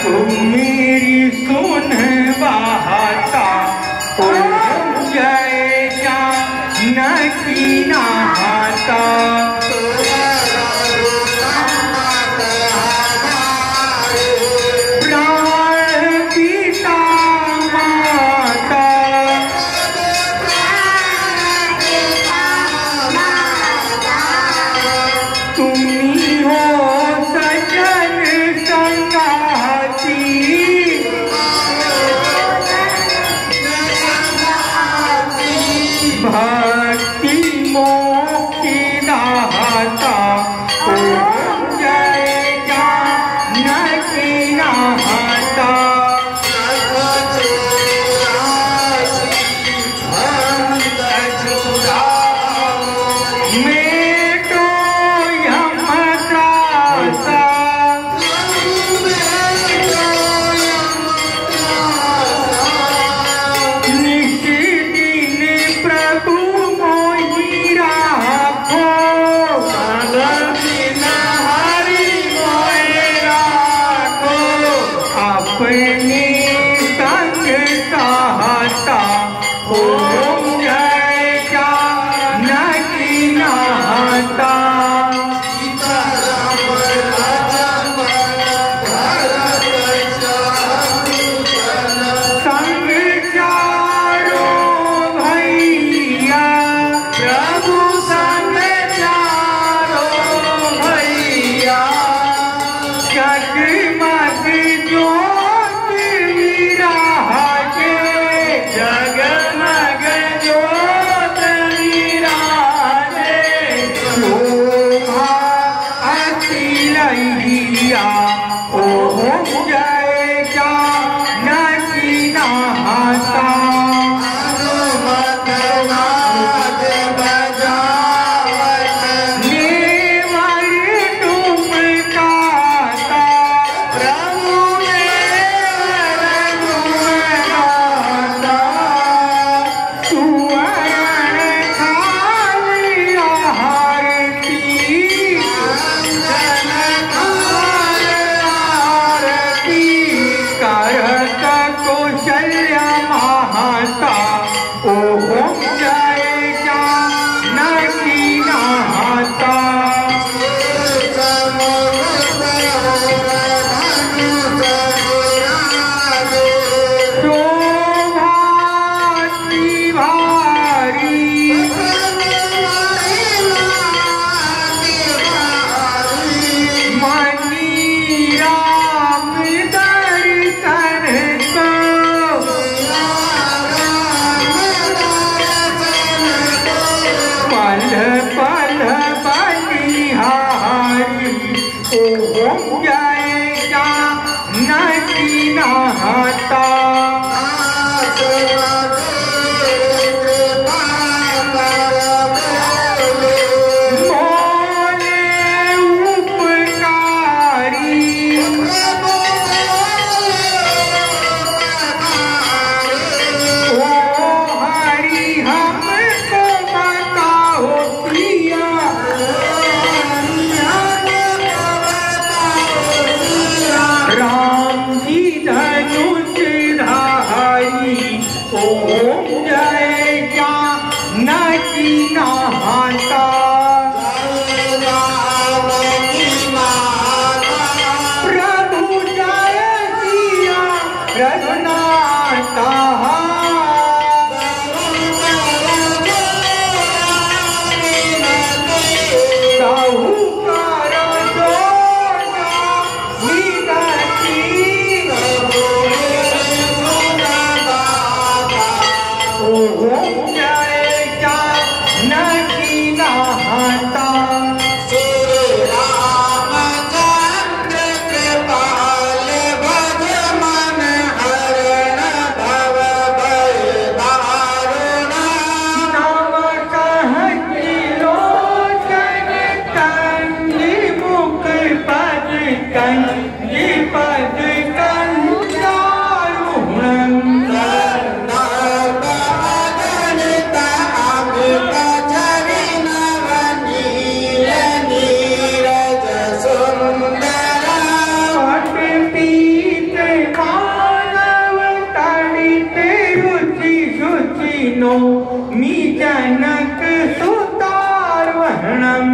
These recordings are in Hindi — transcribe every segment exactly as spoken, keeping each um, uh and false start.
तुम मेरी सुन बहाता जय जानकी नहाता भक्ति मोक्ति दाता ओम जय जानकी नहाता मेटो यम त्रासा अपने संग सहाता ओम जय जानकी नहाता संग चारो भैया प्रभु संग चारो भैया जगमग जो जगमग ज्योत विराजे शोभा अति लैया ओम जय जानकी नहाता ओम जय जानकी नहाता शोभाति भारी मणि राम दर्शन को पल पल बलिहारी ओम जय जानकी नहाता मोले उपकारी ओ हरि हमको बताओ प्रिया राम जी धनुष धारी ओम जय जानकी नहाता प्रभु जय सिया रघुनाथा साहूकार दोना विनती ओम जय जानकी नहाता रामचंद्र कृपाल भज मन हरण भव मी जनक सुतार्वणम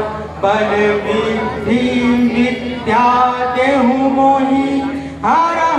बल विधि विद्या देहु मोहि हरा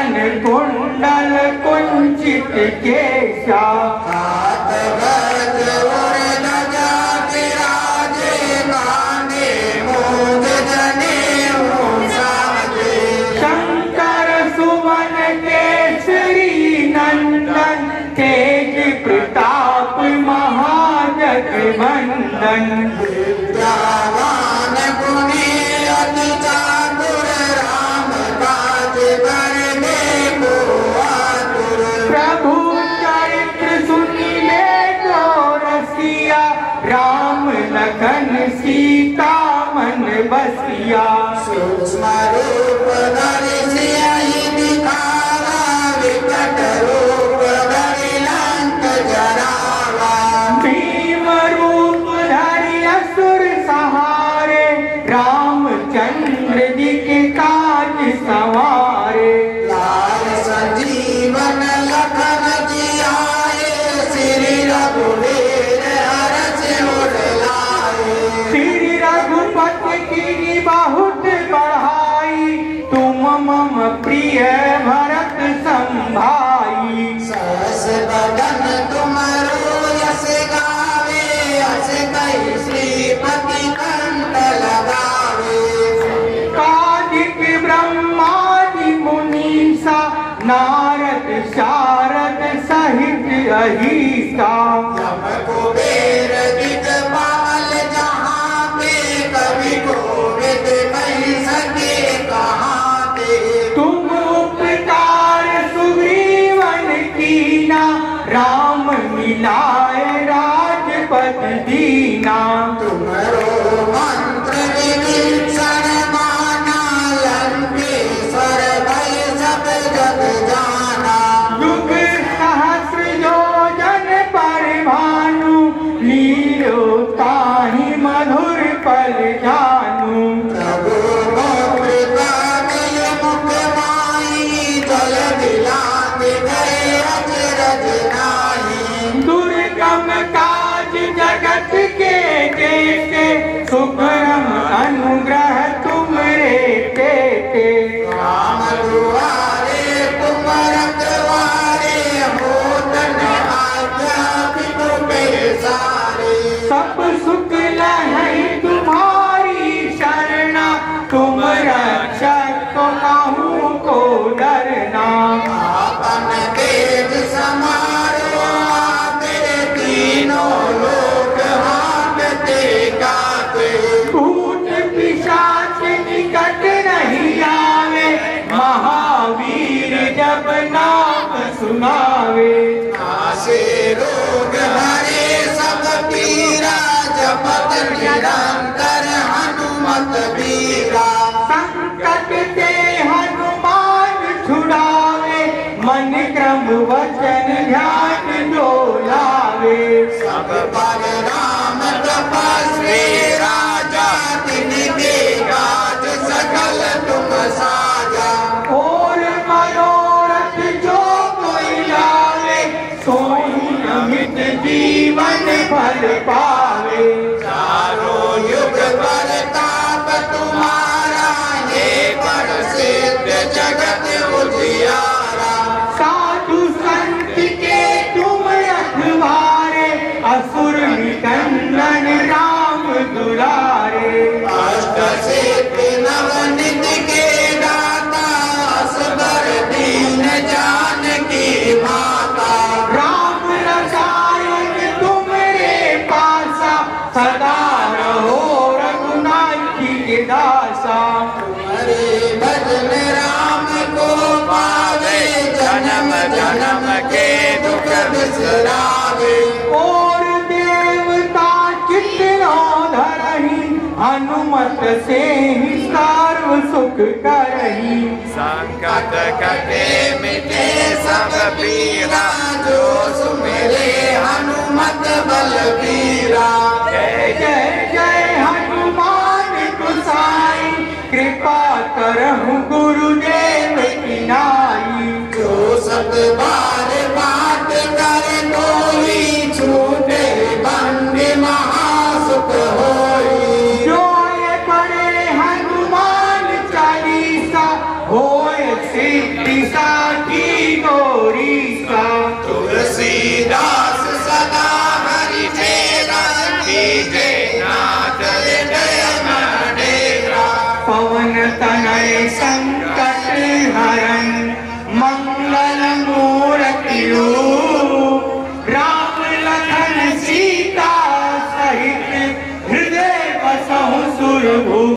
वदन कुंडल कुंचित केशा हाथ गज और ध्वजा विराजे कांधे मूंज जनेऊ साजे। शंकर सुवन केसरी नंदन तेज प्रताप महाजगवंदन। विद्यावान गुणी अति चातुर राम काज करने को आतुर। प्रभु चरित्र सुनिले जो रसिया राम लखन सीता मन बसिया। सूक्ष्म रूप धरि सियहि दिखावा विकट रूप धरि लंक जरावा। भीम रूप धरि असुर सहारे रामचंद्र जी के काज सवारे। लाल संजीवन लखन जियाए श्री रघुवीर हरष उर लाए। श्री रघुपति की बहुत बढ़ाई तुम मम प्रिय भरत संभाई। सहस बदन तुमरो यश गावे यश कहि श्रीपति कंठ लगावे। कादिक ब्रह्मादि मुनीसा नारद शारद सहित अहिसा। यम कुबेर दिक्पाल जहाँ पे कवि कोविद कहि सके कहाँ पे। तुम उपकार सुग्रीवन कीना राम मिलाए राजपद दीना। तुमरो मंत्र विभीषण माना लंकेश्वर भय सब जग जाना। युग सहस्र योजन पर भानु लीलो ताहि मधुर पल जानू। प्रभु कृपा मिल मुख माही जल दिलाते गए अचरज नाही। दुर्गम काज जगत के जेते सुगम अनुग्रह तुमरे तेते। राम दुआरे तुम रखवारे होत न आज्ञा बिनु पैसारे। सब सुख लहै तुम्हारी शरणा तुम रक्षक को कहूँ को डरना। आपन तेज समारो आपे तीनों लोक हांकते गाते। भूत पिशाच निकट नहीं आवे महावीर जब नाम सुनावे। नासे रोग हरे सब पीरा जपत निरंतर हनुमत बीरा। संकट ते हनुमान छुड़ावे मन क्रम वचन ध्यान डोलावे। सब पर राम तपस्वी राजा तिनके काज सकल तुम साजा। और मनोरथ जो कोई लावे सोई अमित जीवन फल पावे। चारों युग परताप तुम्हारा हे पर सिद्ध जगत उजियारा। साधु संत के तुम रखवारे असुर निकंदन राम दुलारे। अष्ट सिद्धि नवनिध के दाता असबर दीन जानकी माता। राम रसायन तुमरे पासा सदा रहो रघुनाथी के दासा। तुम्हारे भजन राम को पावे जन्म जन्म के दुख बिसरावे। और देवता कितना धरही हनुमत से ही सर्व सुख करही। संकट कटे मिटे सब पीरा जो सुमिरे हनुमत बलबीरा। जय जय जय हनुमान गोसाई कृपा करहु गुरुदेव की नाई। जो सत बार बात कर कोई छूटे बंदी महासुख होई। जो ये पढ़े हनुमान चालीसा होए सिद्धि सा कहूँ सुर भू